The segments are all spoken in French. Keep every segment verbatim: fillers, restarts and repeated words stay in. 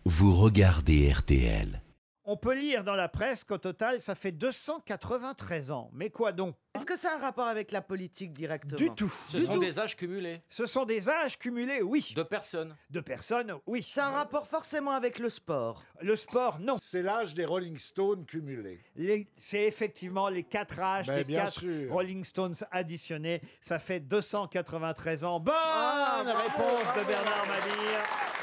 Vous regardez R T L. On peut lire dans la presse qu'au total, ça fait deux cent quatre-vingt-treize ans. Mais quoi donc? Est-ce que ça a un rapport avec la politique directement? Du tout. Ce Du sont tout. des âges cumulés Ce sont des âges cumulés, oui. de personnes. De personnes, oui. C'est un rapport forcément avec le sport. Le sport, non. C'est l'âge des Rolling Stones cumulés. Les- C'est effectivement les quatre âges Ben, des bien quatre sûr. Rolling Stones additionnés. Ça fait deux cent quatre-vingt-treize ans. Bonne Ah, bravo, réponse bravo, de Bernard Mabille.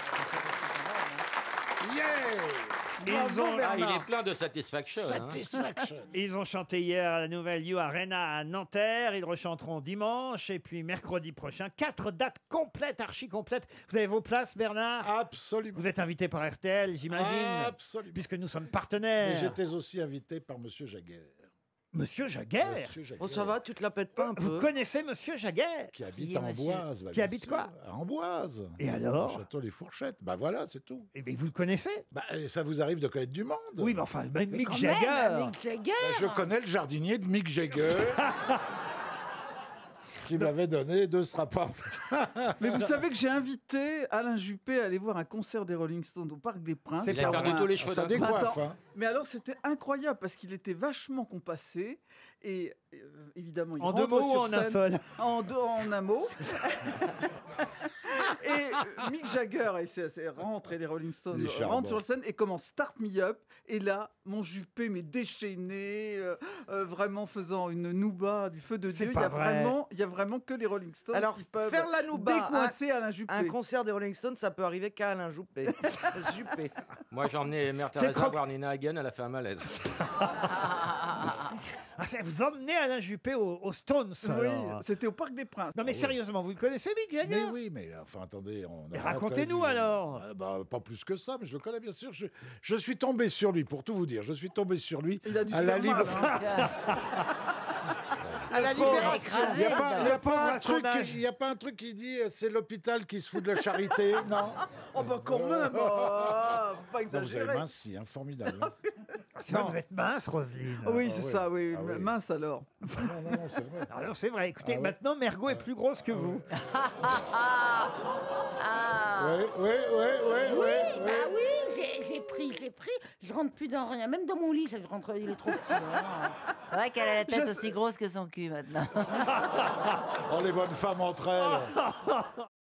Yeah! Ils Bravo, ont, Bernard. Ah, il est plein de satisfaction. hein. Satisfaction. ils ont chanté hier à la Nouvelle You Arena à Nanterre. Ils rechanteront dimanche et puis mercredi prochain. Quatre dates complètes, archi complètes. Vous avez vos places, Bernard? Absolument. Vous êtes invité par R T L, j'imagine, Absolument. puisque nous sommes Mais partenaires. j'étais aussi invité par Monsieur Jaguer. Monsieur Jaguer? Monsieur Jaguer. Oh, ça va, tu te la pètes pas un Vous peu? connaissez Monsieur Jaguer? Qui habite Qui est à monsieur Amboise. bah, Qui bien habite sûr. quoi? À Amboise. Et alors? Au Château Les Fourchettes. Bah voilà, c'est tout. Eh bien, vous le connaissez? Bah, et ça vous arrive de connaître du monde. Oui, mais enfin, même Mick Quand Jagger. même, Mick Jagger. Bah, je connais le jardinier de Mick Jagger. qui m'avait donné deux strapoids. Mais vous savez que j'ai invité Alain Juppé à aller voir un concert des Rolling Stones au Parc des Princes. C'est Il a pas perdu vrai. tous les cheveux Ça d'un coup. décoiffe, Attends. hein. Mais alors c'était incroyable parce qu'il était vachement compassé et euh, évidemment il En deux rentre mots ou sur en un scène- seul? En deux, en un mot. Et euh, Mick Jagger et c'est, c'est rentre et les Rolling Stones Il est charmant. rentrent sur le scène et commence Start Me Up et là mon Juppé m'est déchaîné euh, euh, vraiment faisant une nouba du feu de C'est Dieu. Il pas y a vrai. vraiment il y a vraiment que les Rolling Stones Alors, qui peuvent faire la nouba, décoincer Alain Juppé. Un concert des Rolling Stones, ça peut arriver qu'à Alain Juppé. Juppé. Moi, j'ai emmené Mère C'est Teresa trop- voir Nina Hagen, elle a fait un malaise. Ah, c'est- vous emmenez Alain Juppé aux, aux Stones, Oui, alors. c'était au Parc des Princes. Non, mais sérieusement, vous le connaissez, Mick Jagger? Mais oui, mais enfin, attendez. On Mais arrête racontez-nous, quand même. alors. Ah, bah, pas plus que ça, mais je le connais bien sûr. Je, je suis tombé sur lui, pour tout vous dire. Je suis tombé sur lui Il a dû à se la faire libre. mal, hein. À la pauvre Libération. Il n'y a, pas- il y a Le pauvre pas à un son truc âge. qui- il y a pas un truc qui dit euh, c'est l'hôpital qui se fout de la charité, non? Oh bah quand même, oh, faut pas Non, vous avez exagérer. minci, hein, formidable. hein. C'est vrai que vous êtes mince, Roselyne. Ah oui, Ah c'est oui. ça, oui. Ah oui. Mince alors. non, non, non, c'est vrai. Ah non, c'est vrai. Écoutez, Ah ouais. maintenant, Mergot est plus grosse que vous. Ah, Oui, oui, oui, oui, oui. bah oui, j'ai- j'ai pris, j'ai pris. Je rentre plus dans rien. Même dans mon lit, je rentre, il est trop petit. hein. C'est vrai qu'elle a la tête Je aussi grosse que son cul maintenant. Oh, les bonnes femmes entre elles.